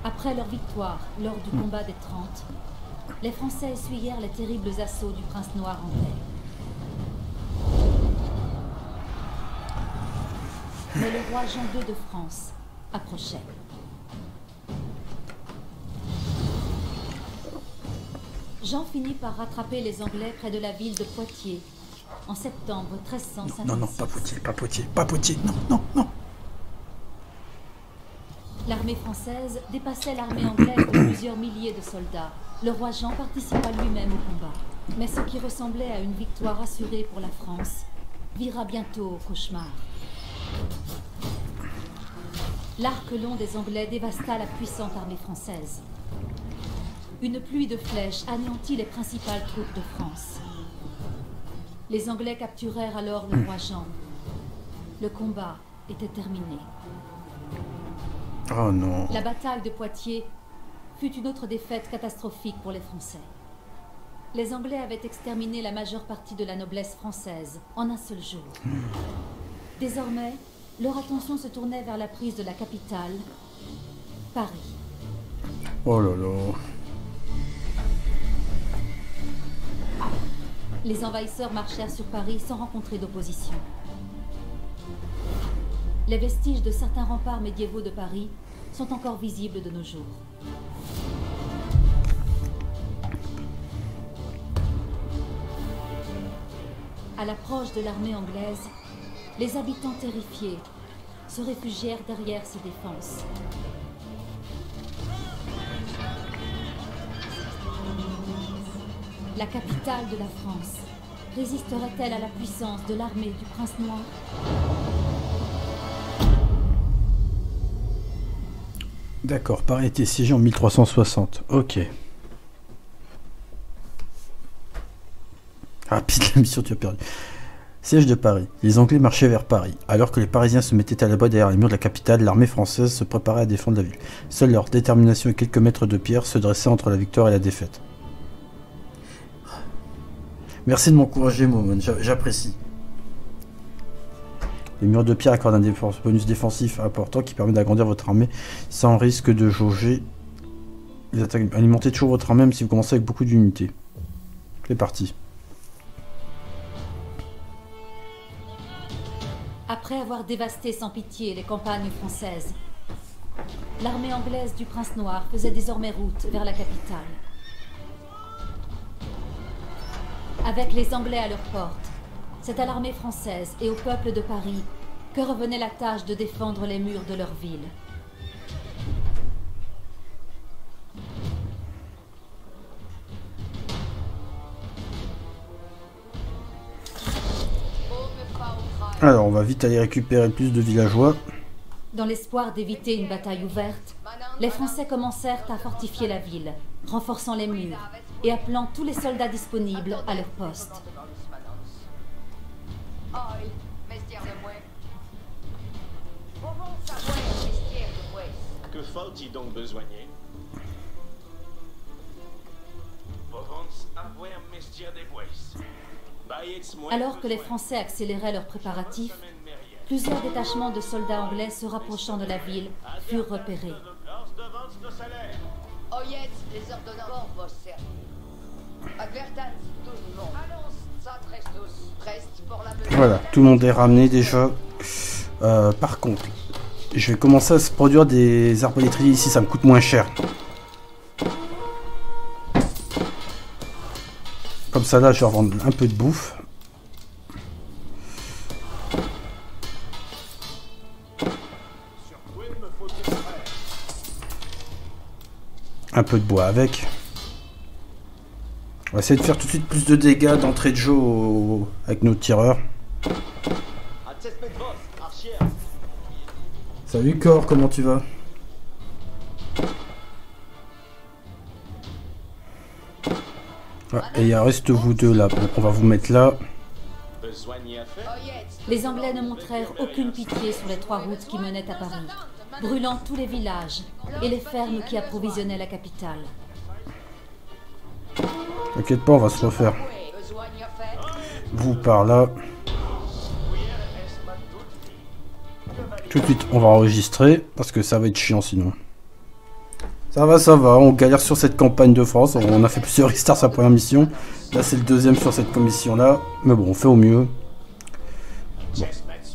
Après leur victoire lors du combat des 30, les Français essuyèrent les terribles assauts du prince noir anglais. Mais le roi Jean II de France approchait. Jean finit par rattraper les Anglais près de la ville de Poitiers en septembre 1356. Non, pas Poitiers, pas Poitiers, non. L'armée française dépassait l'armée anglaise de plusieurs milliers de soldats. Le roi Jean participa lui-même au combat. Mais ce qui ressemblait à une victoire assurée pour la France vira bientôt au cauchemar. L'arc long des Anglais dévasta la puissante armée française. Une pluie de flèches anéantit les principales troupes de France. Les Anglais capturèrent alors le roi Jean. Le combat était terminé. Oh non. La bataille de Poitiers fut une autre défaite catastrophique pour les Français. Les Anglais avaient exterminé la majeure partie de la noblesse française en un seul jour. Désormais, leur attention se tournait vers la prise de la capitale, Paris. Oh là là. Les envahisseurs marchèrent sur Paris sans rencontrer d'opposition. Les vestiges de certains remparts médiévaux de Paris sont encore visibles de nos jours. À l'approche de l'armée anglaise, les habitants terrifiés se réfugièrent derrière ces défenses. La capitale de la France résisterait-elle à la puissance de l'armée du prince noir? D'accord, Paris était siégé en 1360. Ok. Ah, pile la mission, tu as perdu. Siège de Paris. Les Anglais marchaient vers Paris. Alors que les Parisiens se mettaient à l'abri derrière les murs de la capitale, l'armée française se préparait à défendre la ville. Seule leur détermination et quelques mètres de pierre se dressaient entre la victoire et la défaite. Merci de m'encourager, Momon, j'apprécie. Les murs de pierre accordent un bonus défensif important qui permet d'agrandir votre armée sans risque de jauger les attaques. Alimentez toujours votre armée même si vous commencez avec beaucoup d'unités. C'est parti. Après avoir dévasté sans pitié les campagnes françaises, l'armée anglaise du prince noir faisait désormais route vers la capitale. Avec les Anglais à leur porte, c'est à l'armée française et au peuple de Paris que revenait la tâche de défendre les murs de leur ville. Alors, on va vite aller récupérer plus de villageois. Dans l'espoir d'éviter une bataille ouverte, les Français commencèrent à fortifier la ville, renforçant les murs et appelant tous les soldats disponibles à leur poste. Que faut-il donc besoigner? Alors que les Français accéléraient leurs préparatifs, plusieurs détachements de soldats anglais se rapprochant de la ville furent repérés. Voilà, tout le monde est ramené déjà. Par contre, je vais commencer à se produire des arbalétriers ici, ça me coûte moins cher. Comme ça là, je vais revendre un peu de bouffe. Un peu de bois avec. On va essayer de faire tout de suite plus de dégâts d'entrée de jeu avec nos tireurs. Salut Cor, comment tu vas? Et il reste vous deux là, donc on va vous mettre là. Les Anglais ne montrèrent aucune pitié sur les trois routes qui menaient à Paris, brûlant tous les villages et les fermes qui approvisionnaient la capitale. T'inquiète pas, on va se refaire. Vous par là. Tout de suite, on va enregistrer parce que ça va être chiant sinon. Ça va, on galère sur cette campagne de France, on a fait plusieurs restarts sur la première mission. Là c'est le deuxième sur cette commission là, mais bon on fait au mieux. Bon.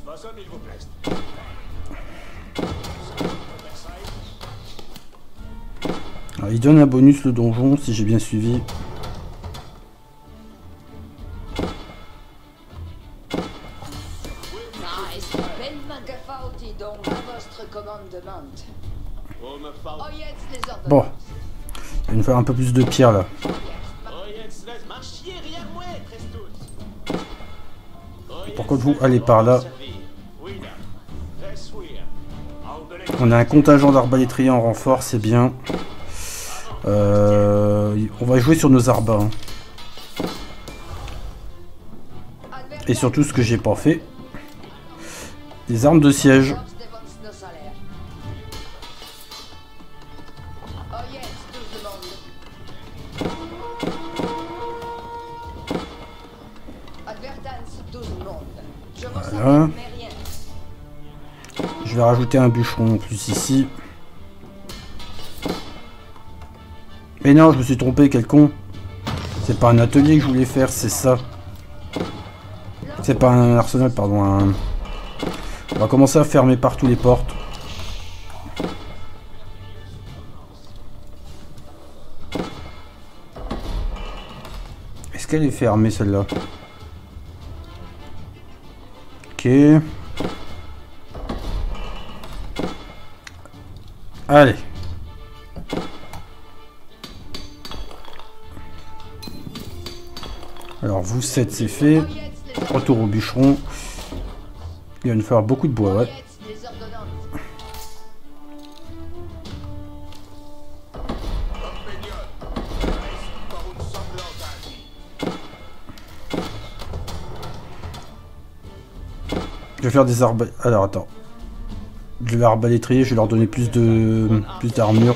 Alors, il donne un bonus le donjon si j'ai bien suivi. Bon, il va nous faire un peu plus de pierre là. Pourquoi vous allez par là? On a un contingent d'arbalétriers en renfort, c'est bien. On va jouer sur nos arbas. Hein. Et surtout ce que j'ai pas fait, des armes de siège. Voilà. Je vais rajouter un bûcheron en plus ici. Mais non, je me suis trompé, quel con. C'est pas un atelier que je voulais faire, c'est ça. C'est pas un arsenal, pardon. On va commencer à fermer partout les portes. Est-ce qu'elle est fermée celle-là? Ok. Allez. Alors vous 7 c'est fait. Retour au bûcheron. Il va nous falloir beaucoup de bois, ouais. Je vais faire des arbalètes. Alors attends. De l'arbalétrier, je vais leur donner plus d'armure.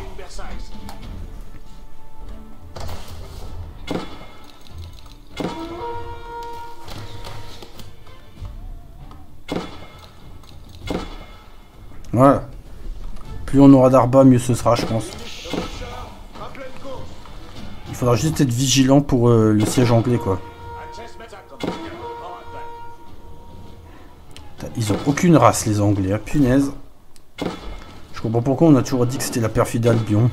Voilà. Plus on aura d'arbas, mieux ce sera, je pense. Il faudra juste être vigilant pour le siège anglais, quoi. Ils ont aucune race, les Anglais, hein, punaise. Je comprends pourquoi on a toujours dit que c'était la perfide Albion.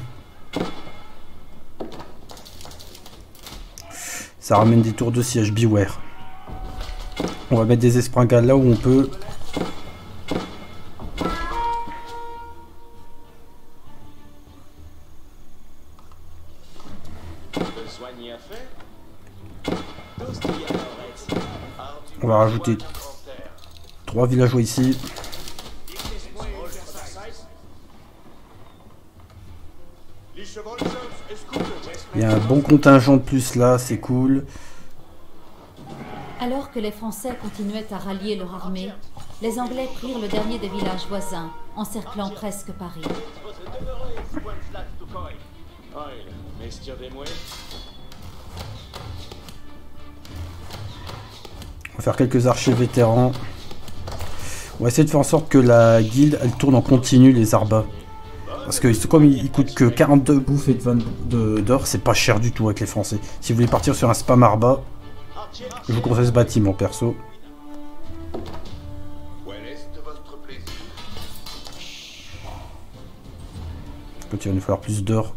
Ça ramène des tours de siège, beware. On va mettre des espringales là où on peut. On va rajouter 3 villageois ici. Il y a un bon contingent de plus là, c'est cool. Alors que les Français continuaient à rallier leur armée, les Anglais prirent le dernier des villages voisins, encerclant presque Paris. On va faire quelques archers vétérans. On va essayer de faire en sorte que la guilde elle tourne en continu les arbas. Parce que comme il coûte que 42 bouffes et de d'or, c'est pas cher du tout avec les Français. Si vous voulez partir sur un spam arba, je vous conseille ce bâtiment perso. Quand il va nous falloir plus d'or.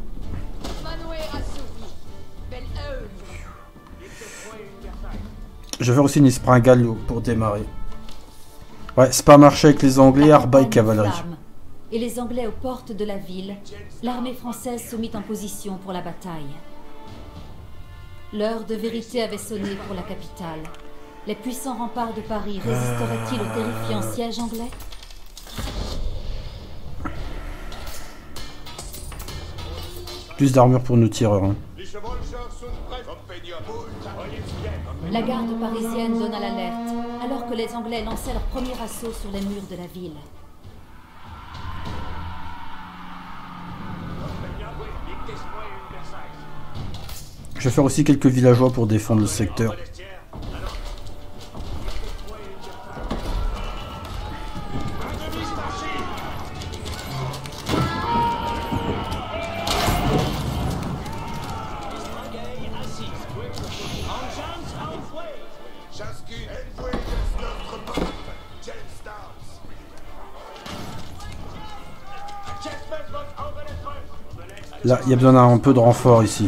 Je vais faire aussi une espringale pour démarrer. Ouais, c'est pas marché avec les Anglais, arba et cavalerie. Et les Anglais aux portes de la ville, l'armée française se mit en position pour la bataille. L'heure de vérité avait sonné pour la capitale. Les puissants remparts de Paris résisteraient-ils au terrifiant siège anglais? Plus d'armure pour nos tireurs. Hein. La garde parisienne donna l'alerte, alors que les Anglais lançaient leur premier assaut sur les murs de la ville. Je vais faire aussi quelques villageois pour défendre le secteur. Là, il y a besoin d'un peu de renfort ici.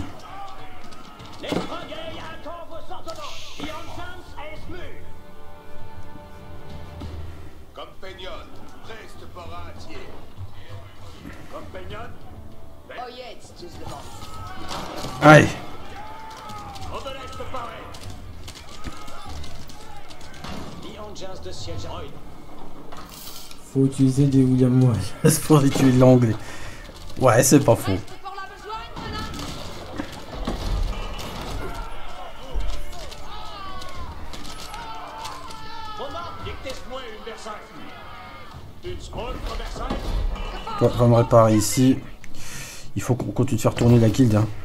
Allez. Faut utiliser des William Wallace pour tuer l'anglais. Ouais, c'est pas faux. Toi, va me réparer ici. Il faut qu'on continue de faire tourner la guilde. Hein.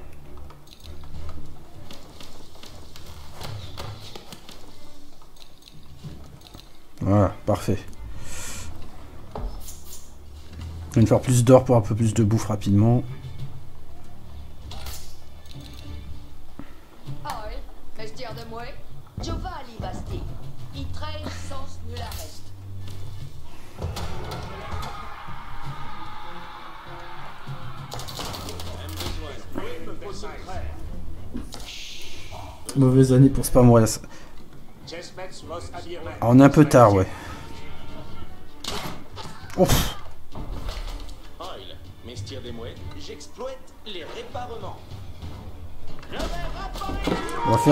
Voilà, parfait. Je vais me faire plus d'or pour un peu plus de bouffe rapidement. Mauvaise année pour Spam Wallace. Ah, on est un peu tard, ouais. Ouf. J'exploite les réparements. On va faire...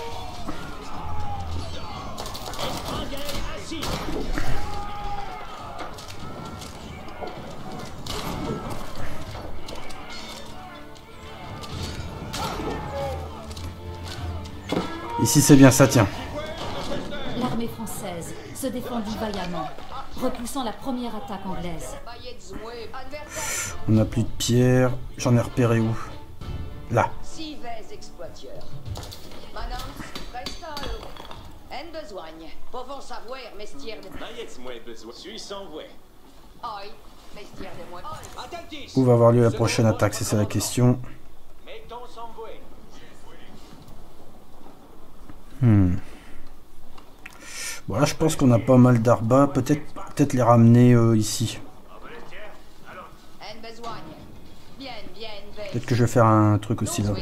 Ici c'est bien, ça tient. L'armée française se défendit vaillamment, repoussant la première attaque anglaise. On n'a plus de pierre. J'en ai repéré où? Là. Où va avoir lieu la prochaine attaque? C'est ça la question. Bon là je pense qu'on a pas mal d'arbas. Peut-être les ramener ici. Peut-être que je vais faire un truc aussi là.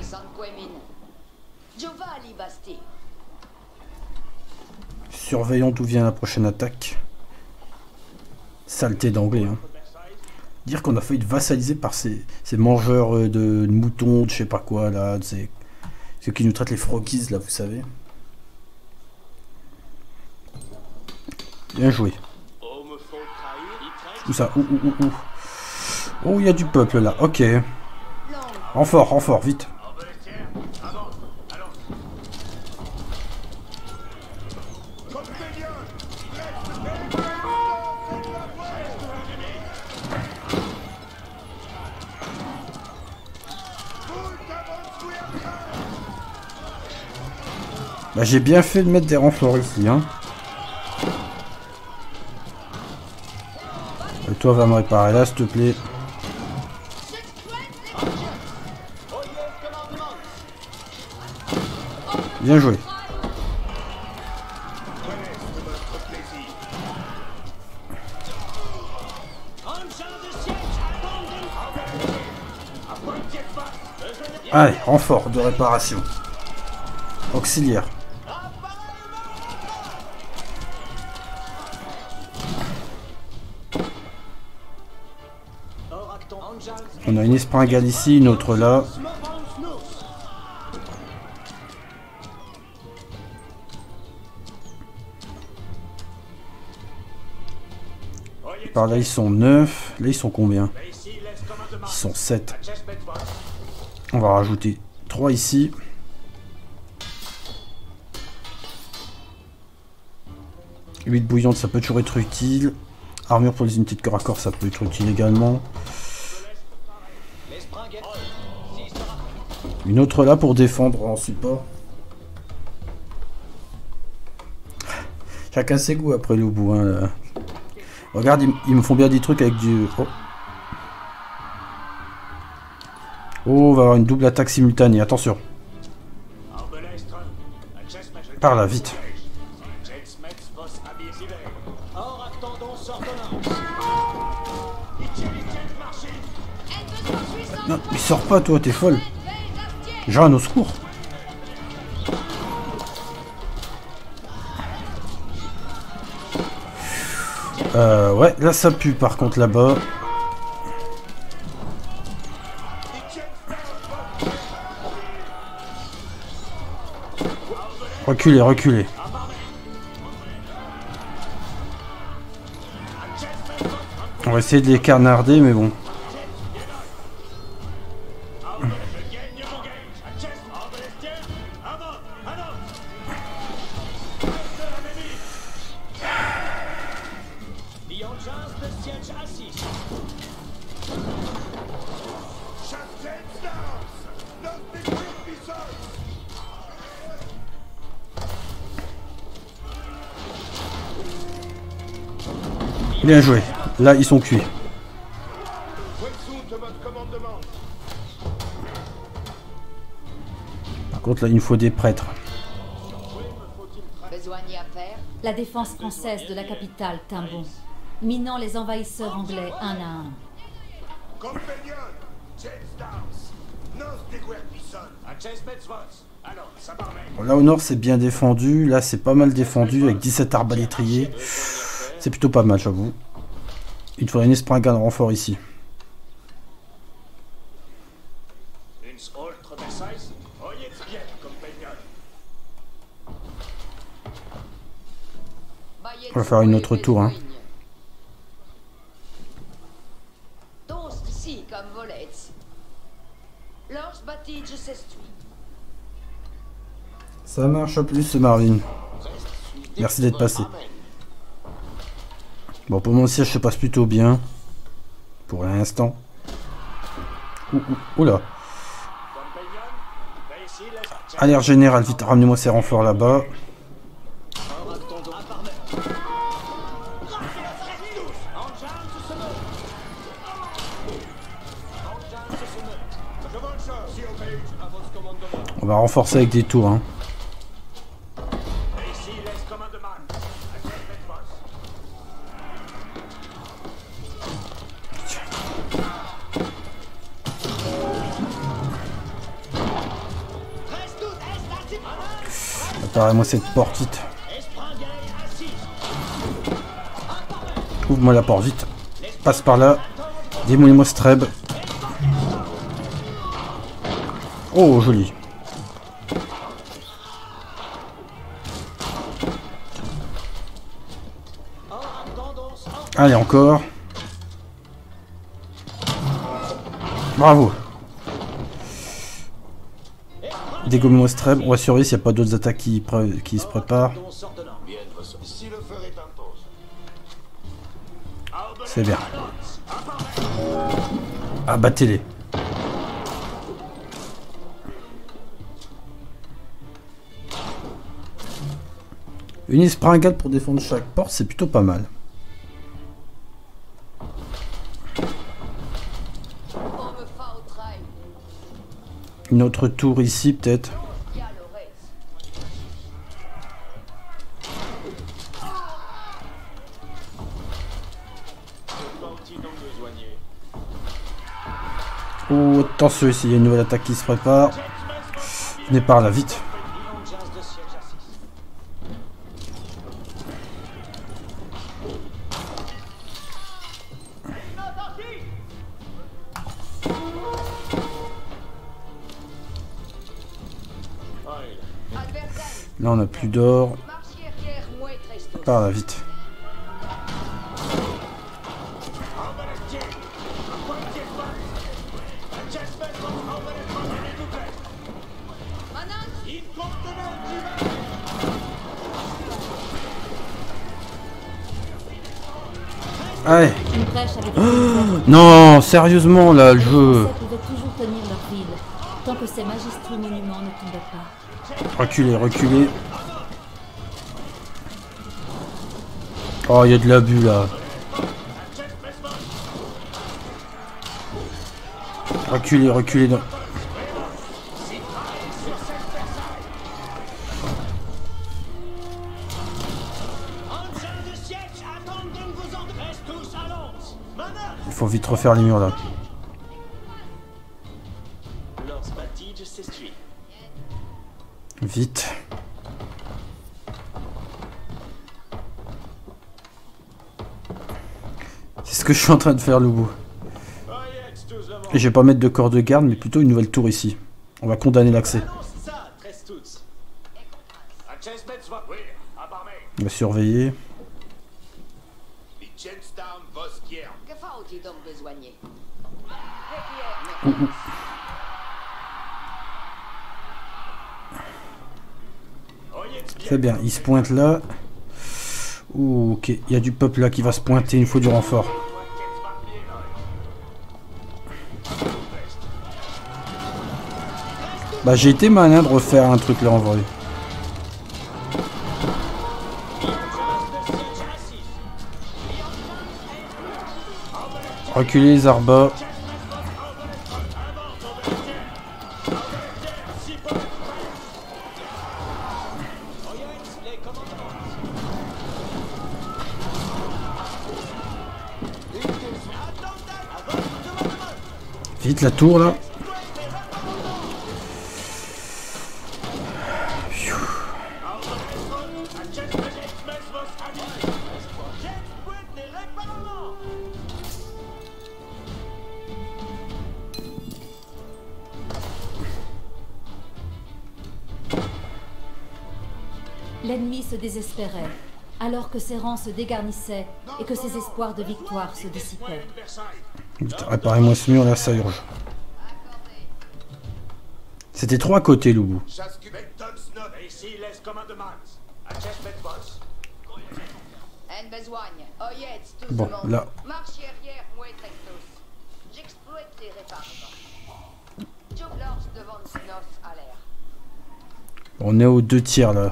Surveillons d'où vient la prochaine attaque. Saleté d'anglais. Hein. Dire qu'on a failli être vassalisé par ces mangeurs de moutons, de je sais pas quoi là. Ceux qui nous traitent les froggies là, vous savez. Bien joué. Où ça? Où? Oh, il y a du peuple là. Ok. Renfort, vite. Bah, j'ai bien fait de mettre des renforts ici, hein. Et toi, va me réparer là, s'il te plaît. Bien joué. Allez, renfort de réparation. Auxiliaire. On a une espringale ici, une autre là. Par là ils sont 9. Là ils sont combien? Ils sont 7. On va rajouter 3 ici. Huile bouillante, ça peut toujours être utile. Armure pour les unités de corps à corps, ça peut être utile également. Une autre là pour défendre en support. Chacun ses goûts après le bout. Hein, regarde, ils me font bien des trucs avec du... Oh. On va avoir une double attaque simultanée, attention. Par là, vite. Non, il sort pas, toi, t'es folle. Jeanne, au secours. Ouais, là ça pue par contre là-bas. Reculez, reculez. On va essayer de les carnarder, mais bon. Bien joué. Là, ils sont cuits. Par contre, là, il nous faut des prêtres. La défense française de la capitale tint bon, minant les envahisseurs anglais un à un. Bon, là, au nord, c'est bien défendu. Là, c'est pas mal défendu avec 17 arbalétriers. C'est plutôt pas mal, j'avoue. Il faudrait une espringale de renfort ici. On va faire une autre tour, hein. Ça marche plus, Marvin. Merci d'être passé. Bon, pour mon siège se passe plutôt bien. Pour l'instant. Oula. Alerte générale, vite, ramenez-moi ces renforts là-bas. On va renforcer avec des tours, hein. Préparez-moi cette porte vite. Ouvre-moi la porte vite. Passe par là. Démolissez-moi ce treb. Oh, joli. Allez, encore. Bravo. Dégomme-moi ce treb. On va surveiller s'il n'y a pas d'autres attaques qui se préparent. C'est bien. Abattez-les. Une espringale pour défendre chaque porte, c'est plutôt pas mal. Une autre tour ici, peut-être. Oh, attention ici, il y a une nouvelle attaque qui se prépare. Venez par là, vite. Là, on n'a plus d'or. Par là, vite. Allez. Non, sérieusement, là, le jeu. Tant que ces magistraux monuments ne tombaient pas. Reculez, reculez. Oh, il y a de l'abus là. Reculez, reculez. Il faut vite refaire les murs là. Vite. C'est ce que je suis en train de faire, Loubou. Et je vais pas mettre de corps de garde, mais plutôt une nouvelle tour ici. On va condamner l'accès. On va surveiller. Très bien, il se pointe là. Ouh, ok, il y a du peuple là qui va se pointer, il faut du renfort. Bah j'ai été malin de refaire un truc là en vrai. Reculer les arbas. Vite la tour là. L'ennemi se désespérait, alors que ses rangs se dégarnissaient et que ses espoirs de victoire se dissipaient. Réparez-moi ce mur là, ça urge. C'était trop à côté, Loubou. Bon, là. On est aux 2 tiers là.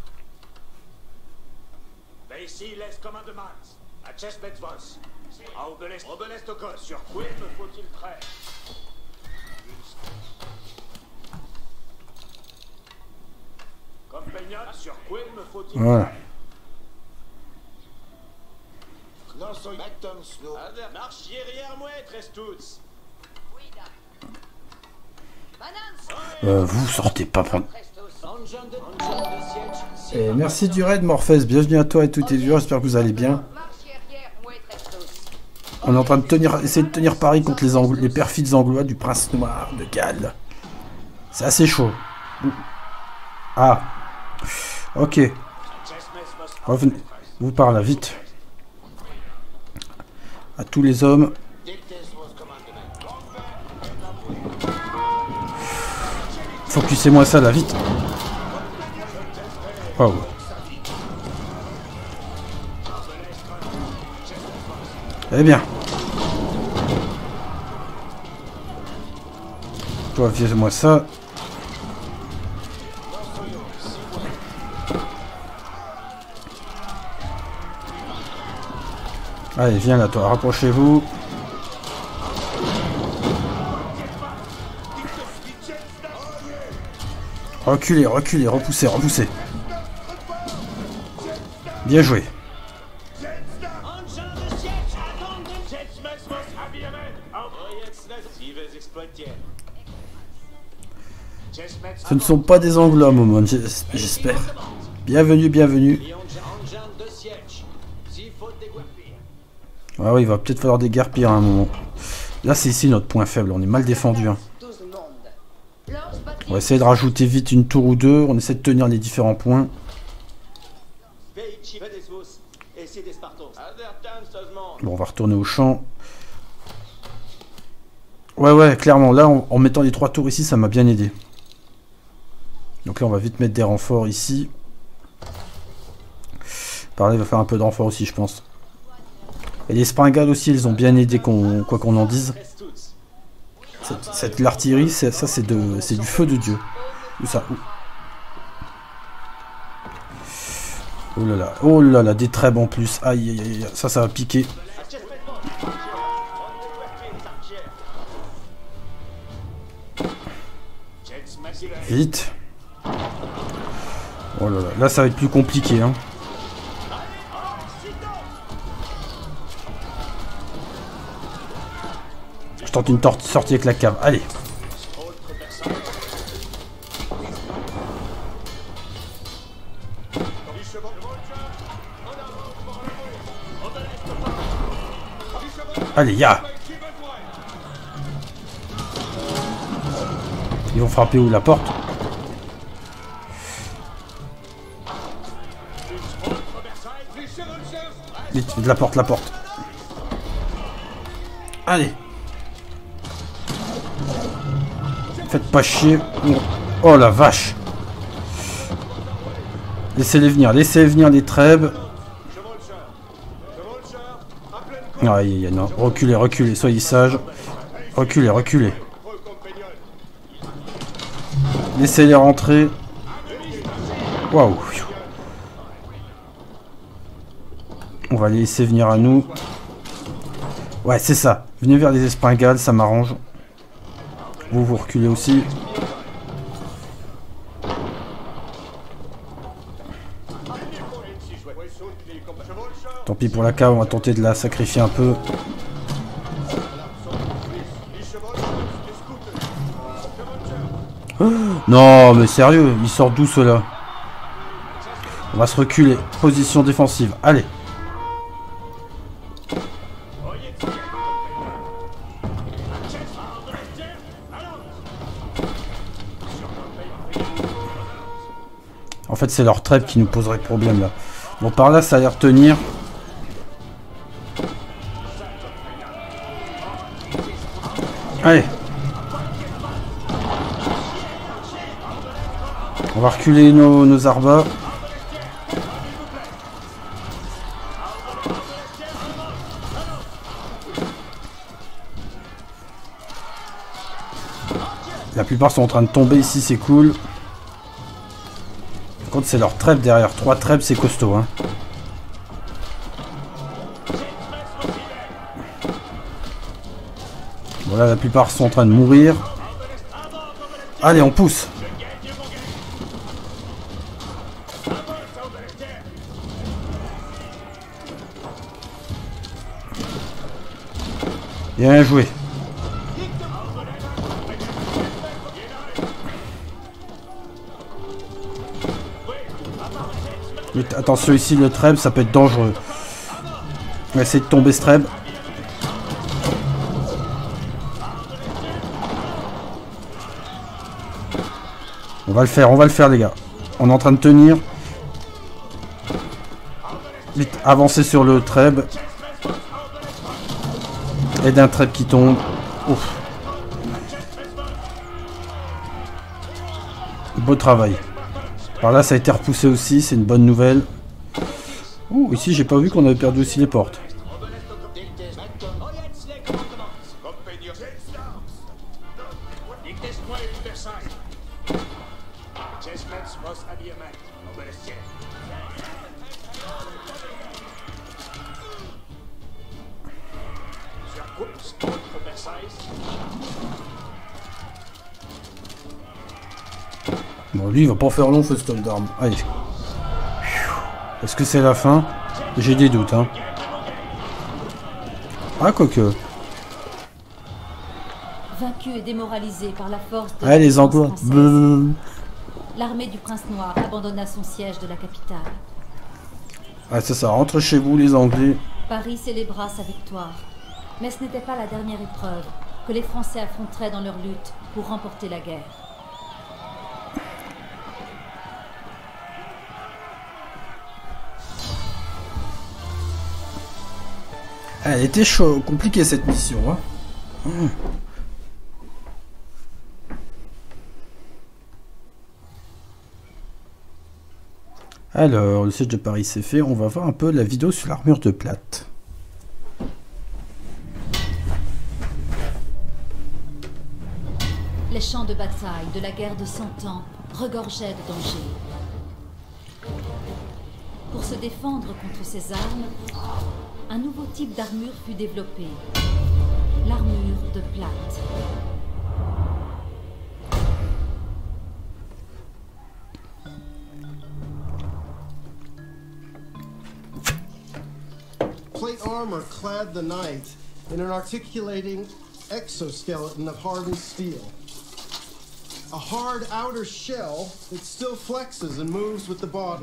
Voilà. Vous sortez pas prendre. Et merci du raid Morpheus, bienvenue à toi et tous tes viewers, j'espère que vous allez bien. On est en train de essayer de tenir Paris contre les perfides anglois du prince noir de Galles. C'est assez chaud. Ah. Ok. Revenez. Vous par là, vite. À tous les hommes. Focussez-moi ça là, vite. Wow. Eh bien. Toi, viens-moi ça. Allez, viens là, toi, rapprochez-vous. Reculez, reculez, repoussez, repoussez. Bien joué. Ce ne sont pas des Anglois, Momon, j'espère. Bienvenue, bienvenue. Ah oui, il va peut-être falloir déguerpir à un moment. Là, c'est ici notre point faible. On est mal défendu. Hein. On va essayer de rajouter vite une tour ou deux. On essaie de tenir les différents points. Bon, on va retourner au champ. Ouais, clairement. Là, en mettant les 3 tours ici, ça m'a bien aidé. Donc là, on va vite mettre des renforts ici. Par là, il va faire un peu de renfort aussi, je pense. Et les springades aussi, ils ont bien aidé, quoi qu'on en dise. L'artillerie, ça c'est du feu de Dieu. Où ça? Oh là là, des trèbes en plus. Aïe, aïe, aïe, ça va piquer. Vite. Oh là là, là ça va être plus compliqué, hein. Je tente une sortie avec la cave. Allez. Allez, ya. Ils vont frapper où? La porte? Vite, de la porte, la porte. Allez. Faites pas chier. Oh la vache. Laissez-les venir les trèbes. Aïe, non. Reculez, soyez sages. Reculez. Laissez-les rentrer. Waouh. On va les laisser venir à nous. Ouais, c'est ça. Venez vers les espingales, ça m'arrange. Vous reculez aussi. Tant pis pour la cave, on va tenter de la sacrifier un peu. Oh, non, mais sérieux, ils sortent d'où ceux-là? On va se reculer. Position défensive. Allez. En fait, c'est leur trêve qui nous poserait problème là. Bon, par là, ça a l'air de tenir. Allez. On va reculer nos arbas. La plupart sont en train de tomber ici, c'est cool. Par contre, c'est leur trêve derrière. 3 trêves, c'est costaud, hein. Voilà, la plupart sont en train de mourir. Allez, on pousse. Bien joué. Mais attention ici, le treb, ça peut être dangereux. On va essayer de tomber ce treb. On va le faire les gars. On est en train de tenir. Vite, avancez sur le treb. Et d'un treb qui tombe. Ouf. Beau travail. Par là ça a été repoussé aussi, c'est une bonne nouvelle. Ouh, ici j'ai pas vu qu'on avait perdu aussi les portes. Bon, lui il va pas faire long, Foston d'armes. Allez. Est-ce que c'est la fin? J'ai des doutes, hein. Ah, quoique. Vaincu et démoralisé par la force de allez, les Anglois. L'armée du Prince Noir abandonna son siège de la capitale. Ah, c'est ça, rentre chez vous, les Anglais. Paris célébra sa victoire. Mais ce n'était pas la dernière épreuve que les Français affronteraient dans leur lutte pour remporter la guerre. Elle était chaud, compliquée cette mission, hein. Alors, le siège de Paris c'est fait. On va voir un peu la vidéo sur l'armure de plate. Les champs de bataille de la guerre de 100 ans regorgeaient de dangers. Pour se défendre contre ces armes, un nouveau type d'armure fut développé. L'armure de plate. Plate armor clad the knight in an articulating exoskeleton of hardened steel. A hard outer shell that still flexes and moves with the body.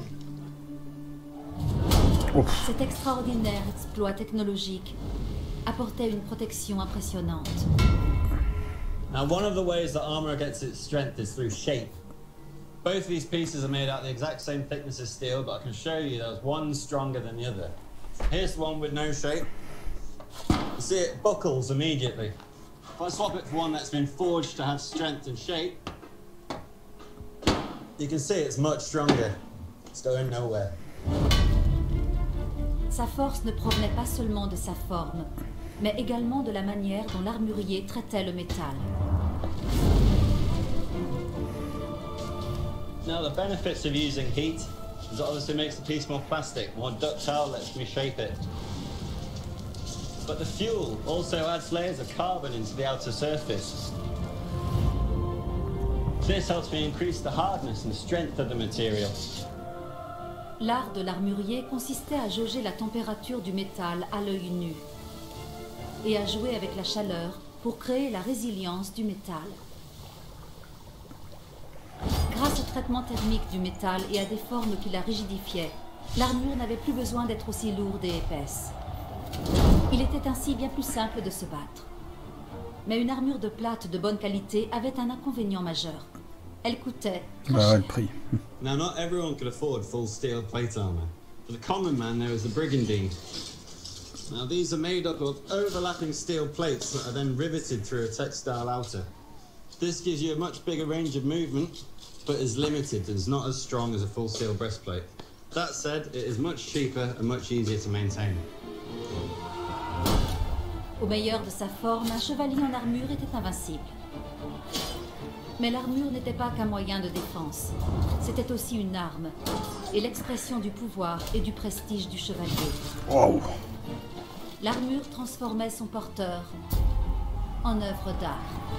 Cet extraordinaire exploit technologique apportait une protection impressionnante. Now, one of the ways that armor gets its strength is through shape. Both of these pieces are made out the exact same thickness as steel, but I can show you there's one stronger than the other. Here's the one with no shape. You see it buckles immediately. If I swap it for one that's been forged to have strength and shape, you can see it's much stronger. It's going nowhere. Sa force ne provenait pas seulement de sa forme, mais également de la manière dont l'armurier traitait le métal. Now, the benefits of using heat is it obviously makes the piece more plastic, more ductile, lets me shape it. But the fuel also adds layers of carbon into the outer surface. This helps me increase the hardness and strength of the material. L'art de l'armurier consistait à jauger la température du métal à l'œil nu et à jouer avec la chaleur pour créer la résilience du métal. Grâce au traitement thermique du métal et à des formes qui la rigidifiaient, l'armure n'avait plus besoin d'être aussi lourde et épaisse. Il était ainsi bien plus simple de se battre. Mais une armure de plate de bonne qualité avait un inconvénient majeur. Elle coûtait très cher. Le prix. Now, not everyone could afford full steel plate armor. For the common man, there was the brigandine. Now, these are made up of overlapping steel plates that are then riveted through a textile outer. This gives you a much bigger range of movement, but is limited and is not as strong as a full steel breastplate. That said, it is much cheaper and much easier to maintain. Au meilleur de sa forme, un chevalier en armure était invincible. Mais l'armure n'était pas qu'un moyen de défense. C'était aussi une arme et l'expression du pouvoir et du prestige du chevalier. Wow. L'armure transformait son porteur en œuvre d'art.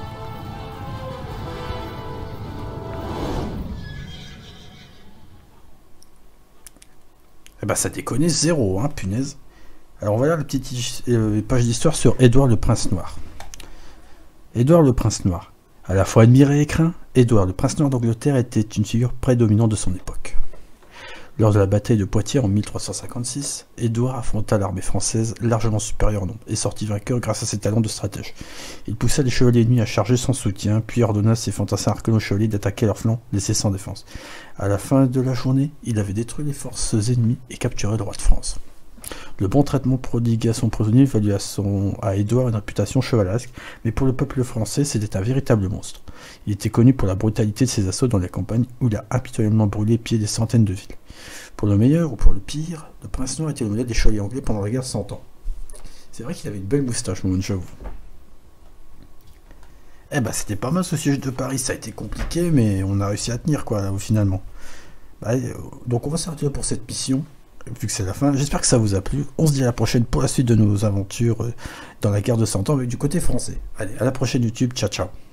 Eh ben ça déconne zéro, hein, punaise. Alors on va lire la petite page d'histoire sur Édouard le Prince Noir. Édouard le Prince Noir. À la fois admiré et craint, Édouard le Prince Noir d'Angleterre était une figure prédominante de son époque. Lors de la bataille de Poitiers en 1356, Édouard affronta l'armée française largement supérieure en nombre et sortit vainqueur grâce à ses talents de stratège. Il poussa les chevaliers ennemis à charger sans soutien, puis ordonna à ses fantassins arquelons chevaliers d'attaquer leurs flancs, laissés sans défense. À la fin de la journée, il avait détruit les forces ennemies et capturé le roi de France. Le bon traitement prodigué à son prisonnier valut à Édouard une réputation chevaleresque, mais pour le peuple français, c'était un véritable monstre. Il était connu pour la brutalité de ses assauts dans les campagnes où il a impitoyablement brûlé pied des centaines de villes. Pour le meilleur ou pour le pire, le prince noir était le modèle des chevaliers anglais pendant la guerre de 100 ans. C'est vrai qu'il avait une belle moustache, mon j'avoue. Eh ben, c'était pas mal ce siège de Paris, ça a été compliqué, mais on a réussi à tenir, quoi, finalement. Donc on va s'arrêter là pour cette mission. Vu que c'est la fin, j'espère que ça vous a plu. On se dit à la prochaine pour la suite de nos aventures dans la guerre de 100 ans avec du côté français. Allez, à la prochaine YouTube, ciao ciao.